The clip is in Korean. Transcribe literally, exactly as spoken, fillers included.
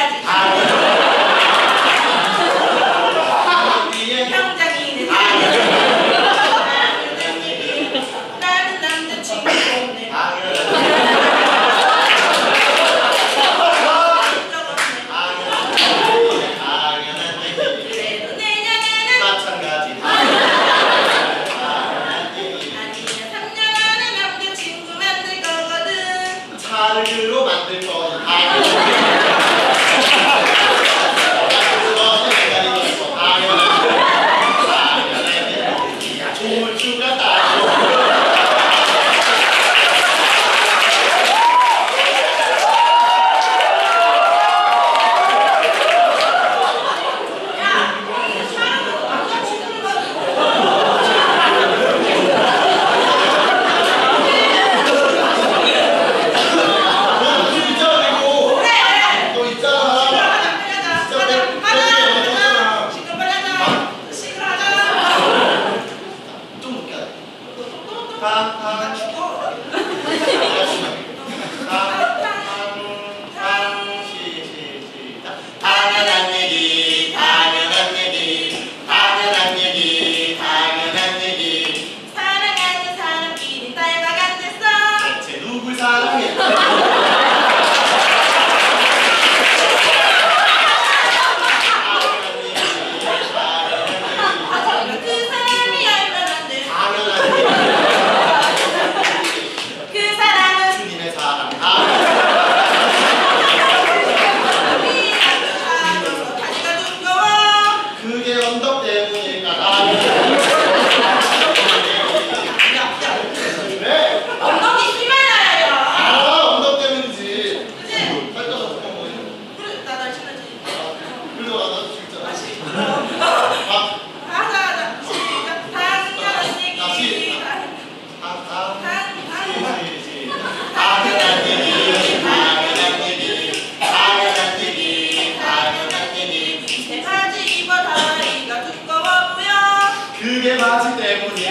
가지. 평장이는 나는 남자친구 없네. 그래도 내년에는 마찬가지. 아니야 삼 년 안에 남자친구 만들 거거든. 차를 글로 만들 거거든. 조물주가 따로. 당연한 얘기, 당연한 얘기, 당연한 얘기, 당연한 얘기. 사랑하는 사람끼리 딸과 같았어. 대체 누굴 사랑해? 하지만 그 사람이 얼마나인데 당연한 얘기. 그 사람은 주님의 사랑. 다리가 두꺼워. 그게 언덕 때문일까? 왜? 엉덩이 힘 많아요. 아, 언덕 때문이지. 그치? 살쪄서 그런 거예요. 그래, 나 날씬하지. 그리고 나도 진짜. 아, 아, 하자, 하자. 시작. 당연한 얘기. 다시. 당- 아, 아, 당- 시, 시, 시. 당연한 얘기, 당연한 얘기, 당연한 얘기, 당연한 얘기. 내 바지 입어 다리가 두꺼워 보여. 그게 바지 때문이야.